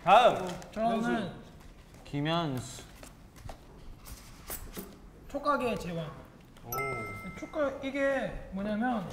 다음. 저는 김현수. 촉각의 제왕. 촉각 이게 뭐냐면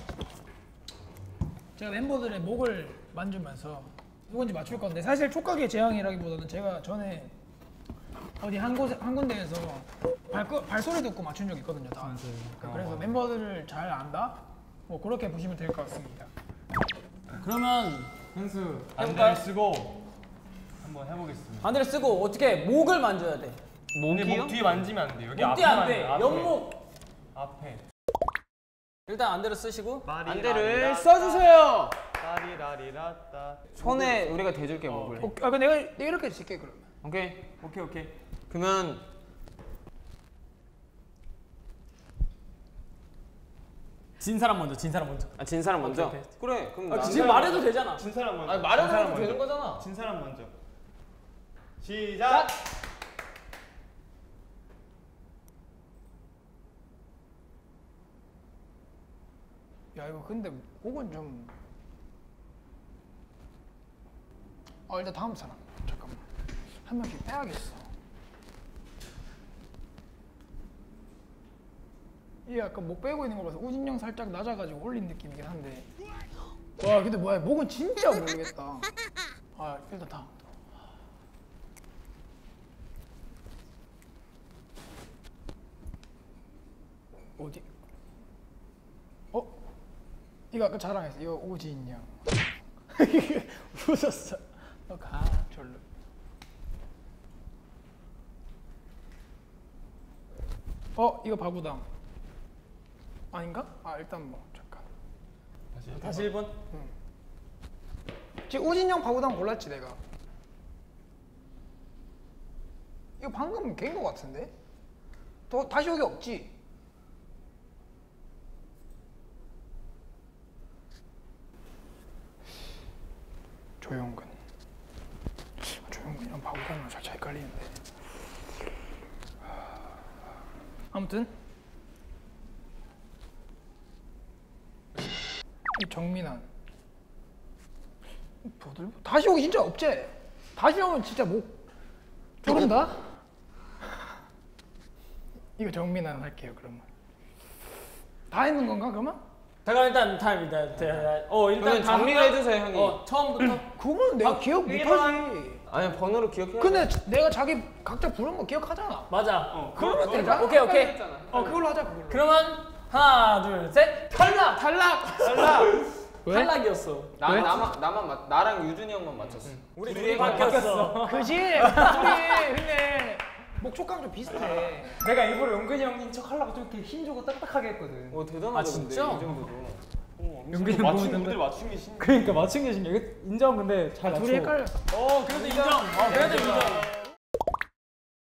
제가 멤버들의 목을 만지면서 누군지 맞출 건데 사실 촉각의 제왕이라기보다는 제가 전에 어디 한 군데에서 발소리 듣고 맞춘 적이 있거든요. 다. 그래서 멤버들을 잘 안다? 뭐 그렇게 보시면 될 것 같습니다. 그러면 현수 안대를 쓰고 한번 해보겠습니다. 반대를 쓰고 어떻게 목을 만져야 돼. 목 뒤에 만지면 안 돼. 여기 목 뒤에 안 돼. 앞에. 옆목. 앞에. 일단 안대를 쓰시고 안대를 써주세요. 따리라리라따. 손에 우리가 대줄게 목을. 아, 그럼 내가 이렇게 칠게 그러면. 오케이. 그러면 진 사람 먼저. 진 사람 먼저. 오케이. 그래. 그럼 지금 말해도 되잖아. 진 사람 먼저. 아니 말해도 되는 거잖아. 진 사람 먼저. 시작. 야 이거 근데 목은 좀. 일단 다음 사람. 잠깐만. 한 명씩 빼야겠어. 이 약간 목 빼고 있는 거 봐서 우진이 형 살짝 낮아가지고 올린 느낌이긴 한데. 와 근데 뭐야 목은 진짜 모르겠다. 일단 다음. 어디? 이거 아까 자랑했어. 이거 우진이 형. 웃었어. 너 가 절로. 이거 바구당. 아닌가? 일단 뭐 잠깐. 다시 1번. 지금 우진이 형 바구당 골랐지 내가. 이거 방금 개인 거 같은데? 다시 여기 없지? 조용근이랑 바구당이랑 살짝 헷갈리는데. 아무튼 이 정민환. 다시 오기 진짜 없지? 다시 오면 진짜 목 조른다? 이거 정민환 할게요 그러면. 다 했는 건가 그러면? 잠깐 일단 타임이다. 일단 정리를 해주세요 형이. 처음부터. 그건 내가 기억 못하지. 아니 번호로 기억해. 근데 내가 자기 각자 부른 거 기억하잖아. 맞아. 그러면 되잖아. 오케이. 그걸로 하자 그걸로. 그러면 하나 둘 셋. 탈락. 왜? 탈락이었어. 나랑 유준이 형만 맞췄어. 우리 둘이 바뀌었어. 그지? 우리 근데 목촉감 좀 비슷해. 내가 일부러 용근이 형인 척 하려고 좀 이렇게 힘주고 딱딱하게 했거든. 대단하다. 진짜? 근데 이 정도도. 용근이 무대를 맞춘 게 신기해. 그러니까 맞춘 게 신기해. 인정. 근데 잘 맞춰. 둘이 헷갈렸어. 그래도 인정.